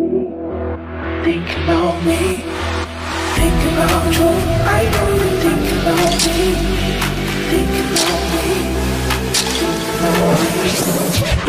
Think about me, think about you. I know you think about me, think about me, think about me.